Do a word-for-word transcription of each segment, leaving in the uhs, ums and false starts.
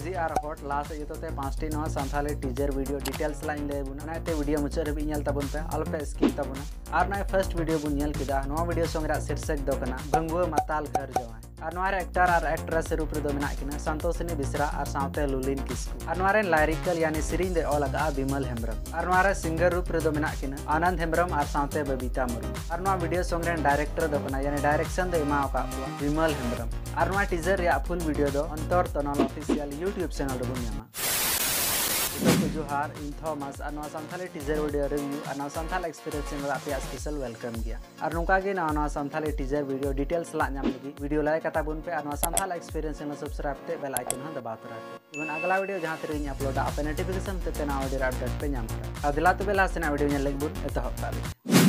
Easy और hot last युते पांचटी नवा Santhali teaser video details line ले बुना नाते वीडियो मुचाद हबी नेल ताबुन पे अल्पे स्किप ताबुना और ना फर्स्ट वीडियो बुन नेल किदा नवा वीडियो संग रा शीर्षक दो कना भंगुआ माताल घर जवाय और नवारे एक्टर और एक्ट्रेस रूप रे दो मेना किना संतोषनी बिसरा और सावते लुलिन किस्कू और नवारे लाइरिकल यानी सिरिंग दे ओलगा बिमल हेम्ब्रम और नवारे सिंगर रूप रे दो मेना किना आनंद हेम्ब्रम और सावते बबीता मुर्मू और नवा वीडियो संग रे डायरेक्टर दो कना यानी डायरेक्शन दे एमा का बिमल हेम्ब्रम और नवा टीजर रे फुल वीडियो दो अंतर तनल ऑफिशियल यूट्यूब चैनल रे बुनियामा तो जोहार इन थॉमस और नवा संथाली टीजर वीडियो रिव्यू और नवा संथाल एक्सपीरियंस चैनल आपे स्पेशल वेलकम गया और नुका गे नवा नवा संथाली टीजर वीडियो डिटेल्स ला नाम लगी वीडियो लाइक कता बुन पे और नवा संथाल एक्सपीरियंस चैनल सब्सक्राइब ते बेल आइकन ह दबा तरा इवन अगला वीडियो जहां तरे इन अपलोड आपे नोटिफिकेशन ते नवा वीडियो अपडेट पे नाम तरा अदला तो बेला सेना वीडियो ने लेक बुन एतहब ताले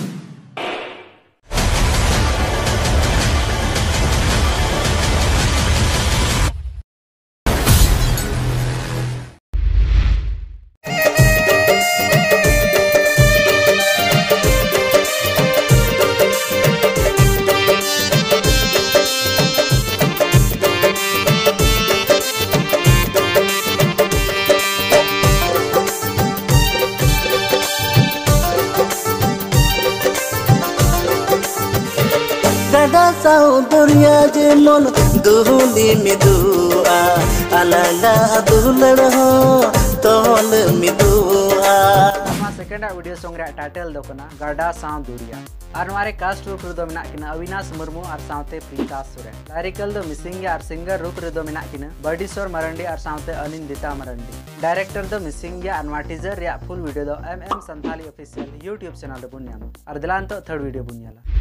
साउदरिया जेमन दुहुली मिदुआ अलला दुलड़ हो तोल मिदुआ हमारा सेकंड वीडियो सॉन्ग रे टाइटल दो कना गड़ा साउदरिया और हमारे कास्ट रूप रे दो मेना किना अविनाश मुर्मू और सावते प्रीता सोरेन लाइरिकल दो मिसिंग और सिंगर रूप रे दो मेना किना बडीसोर मरंडी और सावते अनिंदिता मरंडी डायरेक्टर दो मिसिंग और नवा टीजर रे फुल वीडियो दो M M Santhali official YouTube channel रे बुनियामा और दिलान तो थर्ड वीडियो बुनियाला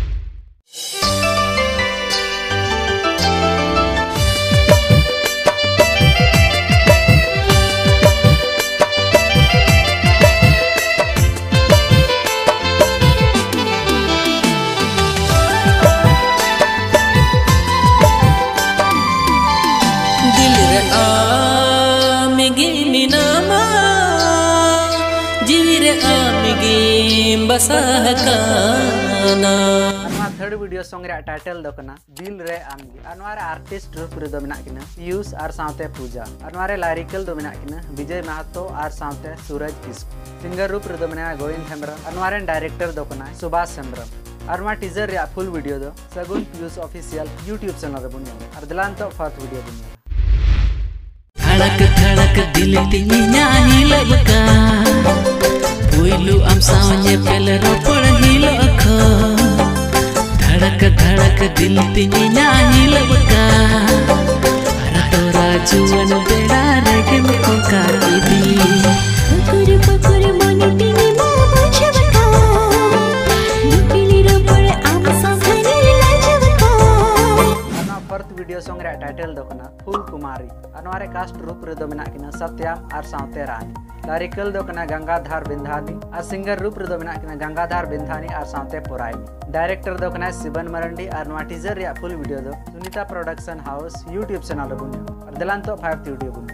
थर्ड वीडियो सॉन्ग रे टाइटल दो कना दिल रे आमगी अनवारे आर्टिस्ट रूप रे दो मेना किना यूस और सावते पूजा अनवारे लाइरिकल दो मेना किना विजय महतो और सावते सूरज किस्कू सिंगर रूप रे दो मेना गोविंद हेम्ब्रम अनवारे डायरेक्टर दो कना सुभाष हेम्ब्रम और मा टीजर रे फुल वीडियो दो सगुन पीयूष ऑफिशियल यूट्यूब चैनल रे बुनिया और दिलान तो फोर्थ वीडियो बुनिया धड़क धड़क दिल तिनिया हिलबका पुइलु आम सावने पेल रोपड़ हिलखो धड़क धड़क दिल तिनिया हिलबका तोरा जुवन बेड़ा रेगे मुको काटी पकुर पकुर मोनी तिनी मा बुझबका निपिली रोपड़ आम सावने लाजबका अना फोर्थ वीडियो सॉन्ग रे टाइटल दो कना फूल कुमारी अनवारे कास्ट रूप रे दो मेना किना सत्यम और सावते रानी लाइरिकल दो कना गंगाधर बिंधानी और सिंगर रूप रे दो मेना किना गंगाधर बिंधानी और सावते पुराई डायरेक्टर दो कना शिवन मरंडी और नवा टीजर रे फुल वीडियो दो Sunita production house YouTube channel रे बुनिया और दिलान तो फाइव वीडियो बुनिया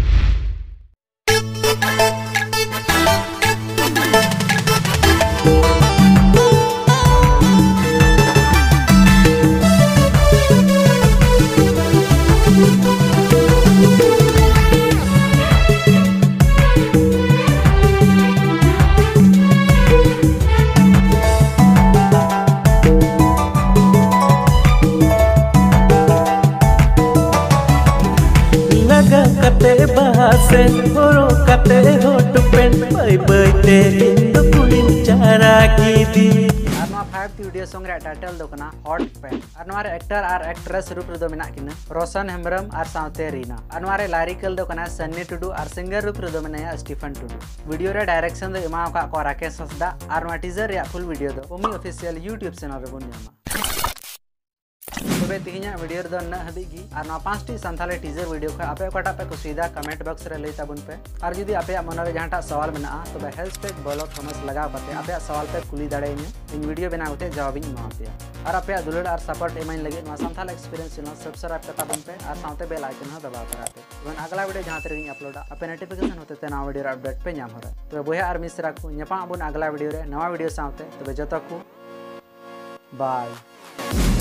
कते बहासे होरो कते होट पेन बाय बाय ते इंदु पुलिन चारा की दी अनवा फाइव वीडियो सॉन्ग रे टाइटल दो कना हॉट पेन अनवारे एक्टर और एक्ट्रेस रूप रे दो मेना किना रोशन हेम्ब्रम और सावते रीना अनवारे लाइरिकल दो कना सन्नी टुडू और सिंगर रूप रे दो मेना स्टीफन टुडू वीडियो रे डायरेक्शन दो एमा का को राकेश हंसदा और नवा टीजर रे फुल वीडियो दो ओमी ऑफिशियल यूट्यूब चैनल रे बुनियामा तबे तिहिना वीडियो दो न हबीगी और ना पांचटी संथाली टीजर वीडियो खा आपे कोटा पे कुसीदा कमेंट बॉक्स रे लई ताबुन पे और जदी आपे मन रे जहाटा सवाल मेना तबे हैशटैग बोलो थॉमस लगा पाते आपे सवाल पे कुली दाड़े इन वीडियो बना उते जवाब इन मा पे और आपे दुलड़ और सपोर्ट एमाइन लगे ना संथाल एक्सपीरियंस चैनल सब्सक्राइब करता बन पे और साथे बेल आइकन ह दबा कराते वन अगला वीडियो जहां तरे अपलोड आपे नोटिफिकेशन होते ते ना वीडियो अपडेट पे नाम हो रहा तो बोहे आर मिस राखू न्यापा बन अगला वीडियो रे नवा वीडियो साथे तबे जतो को बाय।